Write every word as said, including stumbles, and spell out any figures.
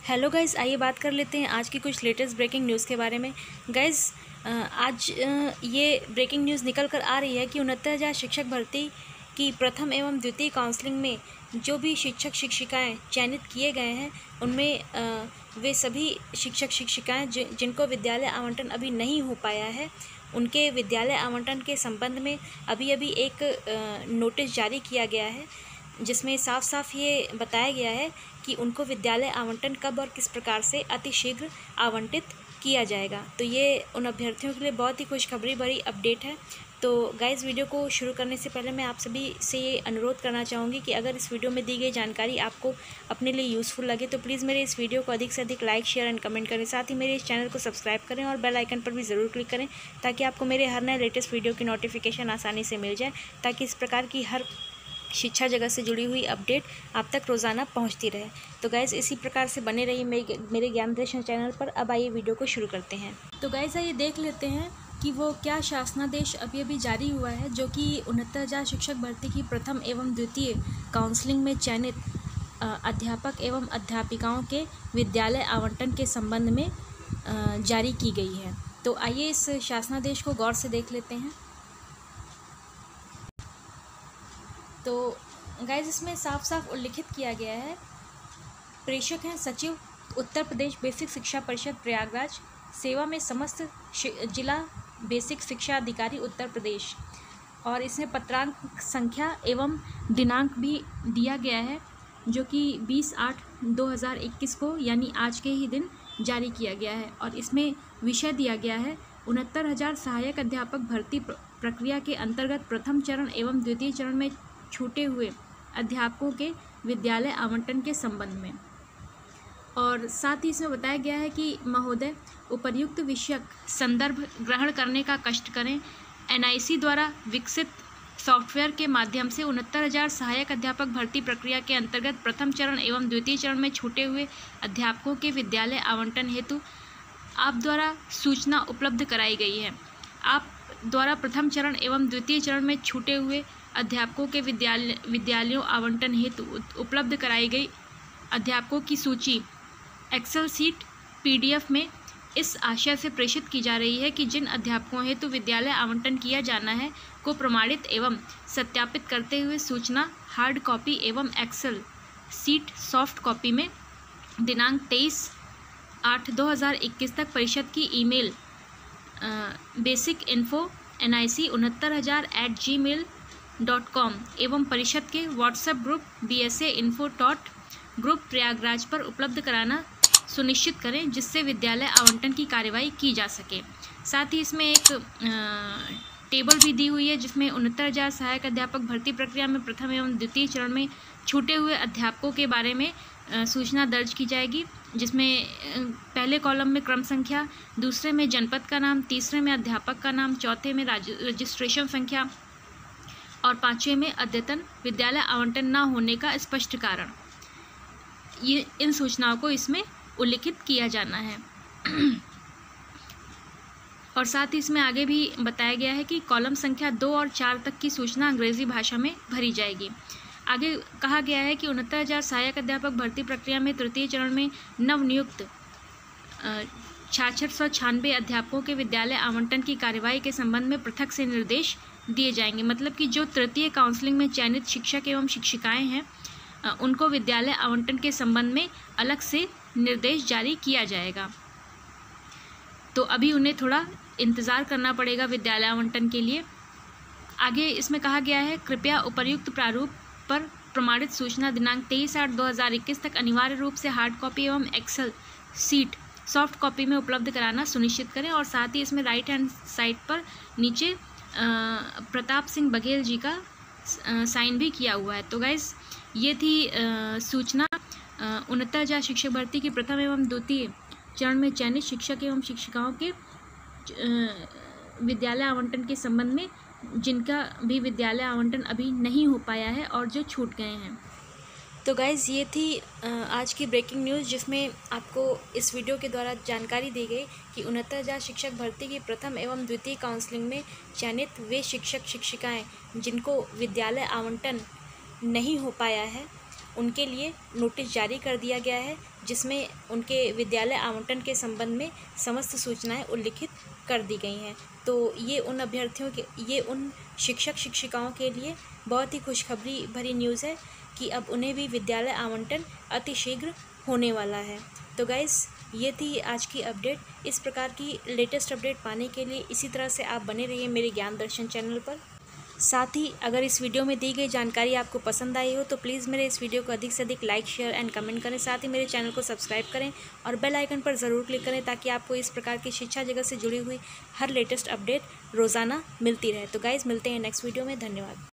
Hello guys, आइए बात कर लेते हैं आज की कुछ लेटेस्ट ब्रेकिंग न्यूज़ के बारे में। गाइज़, आज ये ब्रेकिंग न्यूज़ निकल कर आ रही है कि उनहत्तर हज़ार शिक्षक भर्ती की प्रथम एवं द्वितीय काउंसलिंग में जो भी शिक्षक शिक्षिकाएं चयनित किए गए हैं उनमें वे सभी शिक्षक शिक्षिकाएं जिनको विद्यालय आवंटन अभी नहीं हो पाया है, उनके विद्यालय आवंटन के संबंध में अभी अभी एक नोटिस जारी किया गया है, जिसमें साफ साफ ये बताया गया है कि उनको विद्यालय आवंटन कब और किस प्रकार से अतिशीघ्र आवंटित किया जाएगा। तो ये उन अभ्यर्थियों के लिए बहुत ही खुशखबरी भरी अपडेट है। तो गाइज़, वीडियो को शुरू करने से पहले मैं आप सभी से ये अनुरोध करना चाहूँगी कि अगर इस वीडियो में दी गई जानकारी आपको अपने लिए यूज़फुल लगे तो प्लीज़ मेरे इस वीडियो को अधिक से अधिक लाइक, शेयर एंड कमेंट करें। साथ ही मेरे इस चैनल को सब्सक्राइब करें और बेल आइकन पर भी ज़रूर क्लिक करें ताकि आपको मेरे हर नए लेटेस्ट वीडियो की नोटिफिकेशन आसानी से मिल जाए, ताकि इस प्रकार की हर शिक्षा जगत से जुड़ी हुई अपडेट आप तक रोज़ाना पहुंचती रहे। तो गाइज़, इसी प्रकार से बने रहिए मेरे मेरे ज्ञान दर्शन चैनल पर। अब आइए वीडियो को शुरू करते हैं। तो गाइज़, आइए देख लेते हैं कि वो क्या शासनादेश अभी अभी जारी हुआ है जो कि उनहत्तर हज़ार शिक्षक भर्ती की प्रथम एवं द्वितीय काउंसलिंग में चयनित अध्यापक एवं अध्यापिकाओं के विद्यालय आवंटन के संबंध में जारी की गई है। तो आइए इस शासनादेश को गौर से देख लेते हैं। तो गाइज, इसमें साफ साफ उल्लिखित किया गया है, प्रेषक हैं सचिव उत्तर प्रदेश बेसिक शिक्षा परिषद प्रयागराज, सेवा में समस्त जिला बेसिक शिक्षा अधिकारी उत्तर प्रदेश। और इसमें पत्रांक संख्या एवं दिनांक भी दिया गया है जो कि बीस आठ दो हज़ार इक्कीस को यानी आज के ही दिन जारी किया गया है। और इसमें विषय दिया गया है उनहत्तर हज़ार सहायक अध्यापक भर्ती प्रक्रिया के अंतर्गत प्रथम चरण एवं द्वितीय चरण में छूटे हुए अध्यापकों के विद्यालय आवंटन के संबंध में। और साथ ही इसमें बताया गया है कि महोदय, उपर्युक्त विषयक संदर्भ ग्रहण करने का कष्ट करें। एन आई सी द्वारा विकसित सॉफ्टवेयर के माध्यम से उनहत्तर हज़ार सहायक अध्यापक भर्ती प्रक्रिया के अंतर्गत प्रथम चरण एवं द्वितीय चरण में छूटे हुए अध्यापकों के विद्यालय आवंटन हेतु आप द्वारा सूचना उपलब्ध कराई गई है। आप द्वारा प्रथम चरण एवं द्वितीय चरण में छूटे हुए अध्यापकों के विद्यालय विद्यालयों आवंटन हेतु उपलब्ध कराई गई अध्यापकों की सूची excel sheet P D F में इस आशय से प्रेषित की जा रही है कि जिन अध्यापकों हेतु विद्यालय आवंटन किया जाना है को प्रमाणित एवं सत्यापित करते हुए सूचना हार्ड कॉपी एवं एक्सेल सीट सॉफ्ट कॉपी में दिनांक तेईस आठ दो हज़ार इक्कीस तक परिषद की email basic info N I C उनहत्तर हज़ार at Gmail dot com एवं परिषद के WhatsApp group B S A info dot group Prayagraj पर उपलब्ध कराना सुनिश्चित करें, जिससे विद्यालय आवंटन की कार्यवाही की जा सके। साथ ही इसमें एक टेबल भी दी हुई है जिसमें उनहत्तर हज़ार सहायक अध्यापक भर्ती प्रक्रिया में प्रथम एवं द्वितीय चरण में छूटे हुए अध्यापकों के बारे में सूचना दर्ज की जाएगी, जिसमें पहले कॉलम में क्रम संख्या, दूसरे में जनपद का नाम, तीसरे में अध्यापक का नाम, चौथे में रजिस्ट्रेशन संख्या और पाँचवें में अद्यतन विद्यालय आवंटन न होने का स्पष्ट कारण, ये इन सूचनाओं को इसमें उल्लिखित किया जाना है। और साथ ही इसमें आगे भी बताया गया है कि कॉलम संख्या दो और चार तक की सूचना अंग्रेजी भाषा में भरी जाएगी। आगे कहा गया है कि उनहत्तर हज़ार सहायक अध्यापक भर्ती प्रक्रिया में तृतीय चरण में नवनियुक्त छियासठ सौ छियानवे अध्यापकों के विद्यालय आवंटन की कार्यवाही के संबंध में पृथक से निर्देश दिए जाएंगे। मतलब कि जो तृतीय काउंसलिंग में चयनित शिक्षक एवं शिक्षिकाएं हैं उनको विद्यालय आवंटन के संबंध में अलग से निर्देश जारी किया जाएगा। तो अभी उन्हें थोड़ा इंतज़ार करना पड़ेगा विद्यालय आवंटन के लिए। आगे इसमें कहा गया है, कृपया उपर्युक्त प्रारूप पर प्रमाणित सूचना दिनांक तेईस आठ दो हज़ार इक्कीस तक अनिवार्य रूप से हार्ड कॉपी एवं एक्सेल सीट सॉफ्ट कॉपी में उपलब्ध कराना सुनिश्चित करें। और साथ ही इसमें राइट हैंड साइड पर नीचे प्रताप सिंह बघेल जी का साइन भी किया हुआ है। तो गाइज, ये थी आ, सूचना उनहत्तर हज़ार शिक्षक भर्ती की प्रथम एवं द्वितीय चरण में चयनित शिक्षक एवं शिक्षिकाओं के विद्यालय आवंटन के संबंध में, जिनका भी विद्यालय आवंटन अभी नहीं हो पाया है और जो छूट गए हैं। तो गाइज़, ये थी आज की ब्रेकिंग न्यूज़ जिसमें आपको इस वीडियो के द्वारा जानकारी दी गई कि उनहत्तर हज़ार शिक्षक भर्ती की प्रथम एवं द्वितीय काउंसलिंग में चयनित वे शिक्षक शिक्षिकाएं जिनको विद्यालय आवंटन नहीं हो पाया है उनके लिए नोटिस जारी कर दिया गया है, जिसमें उनके विद्यालय आवंटन के संबंध में समस्त सूचनाएं उल्लिखित कर दी गई हैं। तो ये उन अभ्यर्थियों के ये उन शिक्षक शिक्षिकाओं के लिए बहुत ही खुशखबरी भरी न्यूज़ है कि अब उन्हें भी विद्यालय आवंटन अतिशीघ्र होने वाला है। तो गाइज़, ये थी आज की अपडेट। इस प्रकार की लेटेस्ट अपडेट पाने के लिए इसी तरह से आप बने रहिए मेरे ज्ञान दर्शन चैनल पर। साथ ही अगर इस वीडियो में दी गई जानकारी आपको पसंद आई हो तो प्लीज़ मेरे इस वीडियो को अधिक से अधिक लाइक शेयर एंड कमेंट करें। साथ ही मेरे चैनल को सब्सक्राइब करें और बेल आइकन पर ज़रूर क्लिक करें ताकि आपको इस प्रकार की शिक्षा जगत से जुड़ी हुई हर लेटेस्ट अपडेट रोज़ाना मिलती रहे। तो गाइज़, मिलते हैं नेक्स्ट वीडियो में। धन्यवाद।